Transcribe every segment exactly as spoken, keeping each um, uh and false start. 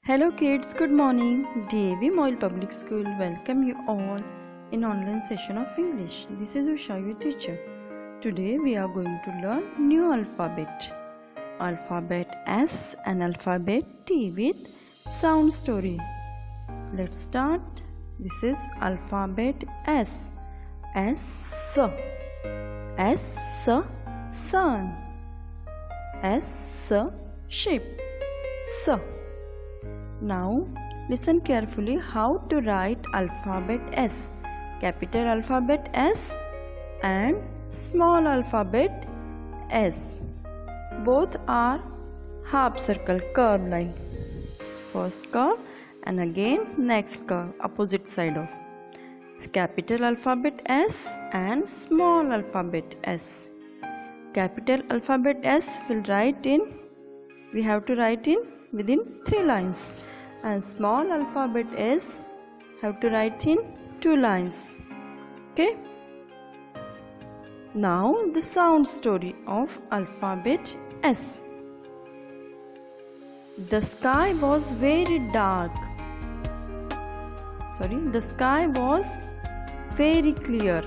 Hello kids, good morning. D A V Moyle Public School welcome you all in online session of English. This is Usha, your teacher. Today we are going to learn new alphabet. Alphabet S and alphabet T with sound story. Let's start. This is alphabet S. S S sun. S sheep. S. Now listen carefully how to write alphabet S. Capital alphabet S and small alphabet S. Both are half circle curve line. First curve and again next curve opposite side of. Capital alphabet S and small alphabet S. Capital alphabet S will write in, we have to write in within three lines. And small alphabet S have to write in two lines. Okay. Now the sound story of alphabet S. The sky was very dark. Sorry, the sky was very clear.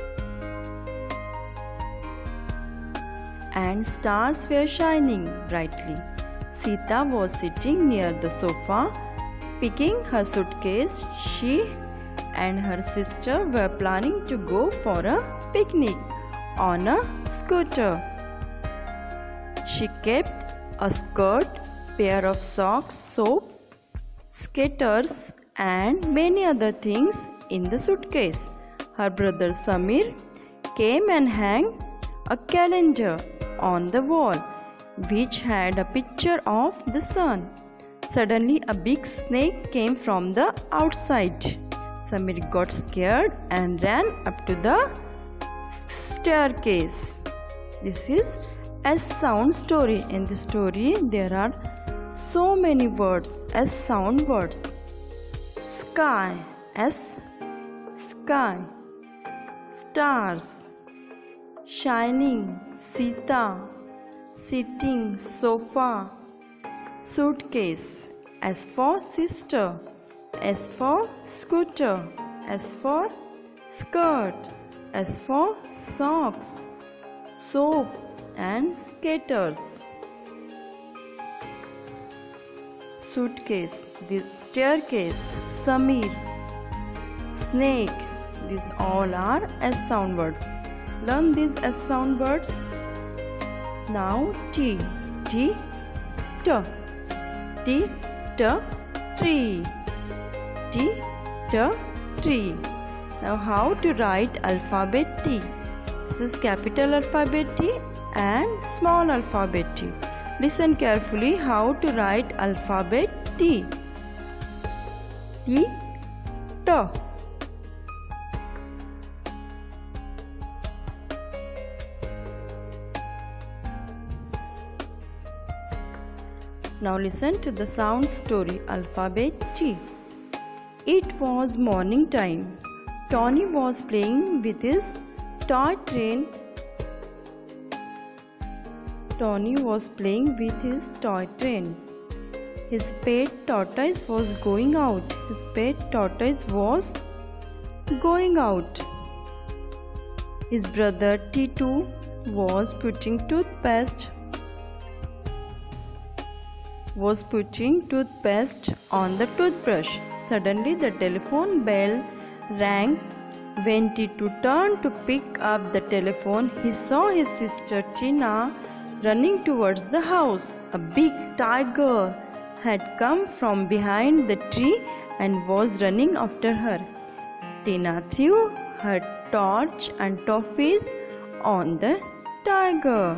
And stars were shining brightly. Sita was sitting near the sofa, picking her suitcase. She and her sister were planning to go for a picnic on a scooter. She kept a skirt, pair of socks, soap, skaters, and many other things in the suitcase. Her brother Samir came and hung a calendar on the wall, which had a picture of the sun. Suddenly a big snake came from the outside. Samir got scared and ran up to the staircase. This is S sound story. In the story there are so many words, S sound words. Sky, S, sky. Stars, shining, Sita, sitting, sofa. Suitcase, S for sister, S for scooter, S for skirt, S for socks, soap and skaters. Suitcase, the staircase, Samir, snake. These all are S sound words. Learn these S sound words. Now T, T, T, T, T, tree, T, T, tree. Now how to write alphabet T? This is capital alphabet T and small alphabet T. Listen carefully how to write alphabet T. T, T. Now listen to the sound story alphabet T. It was morning time. Tony was playing with his toy train. Tony was playing with his toy train. His pet tortoise was going out. His pet tortoise was going out. His brother Titu was putting toothpaste was putting toothpaste on the toothbrush. Suddenly the telephone bell rang. When Titu turned to pick up the telephone, he saw his sister Tina running towards the house. A big tiger had come from behind the tree and was running after her. Tina threw her torch and toffees on the tiger.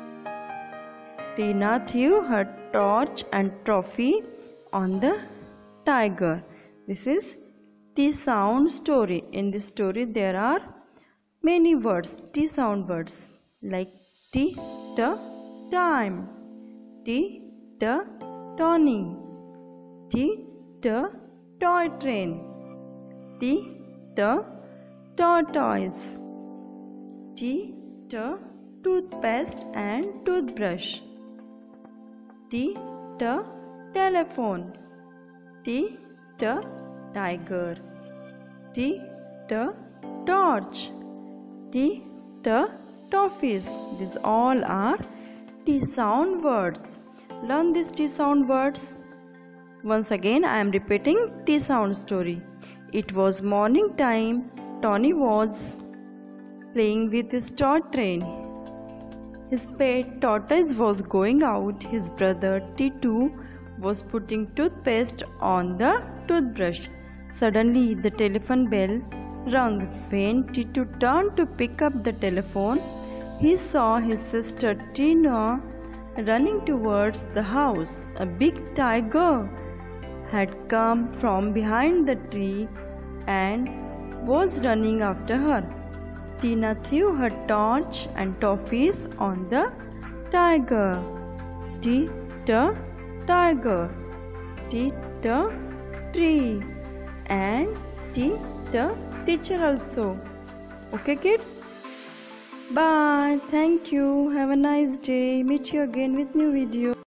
Tina threw her torch and trophy on the tiger. This is T sound story. In this story there are many words, T sound words like T, T, time, T, T, Tony, T, T, toy train, T, T, tortoise, T, T, toothpaste and toothbrush, T, T, telephone, T, T, tiger. T, T, torch. T, T, toffees. These all are T sound words. Learn these T sound words. Once again I am repeating T sound story. It was morning time. Tony was playing with his toy train. His pet tortoise was going out. His brother T two was putting toothpaste on the toothbrush. Suddenly the telephone bell rang. When T two turned to pick up the telephone, he saw his sister Tina running towards the house. A big tiger had come from behind the tree and was running after her. Tina threw her torch and toffees on the tiger. T, T, tiger. T, T, tree. And T, T, teacher also. Okay kids? Bye. Thank you. Have a nice day. Meet you again with new video.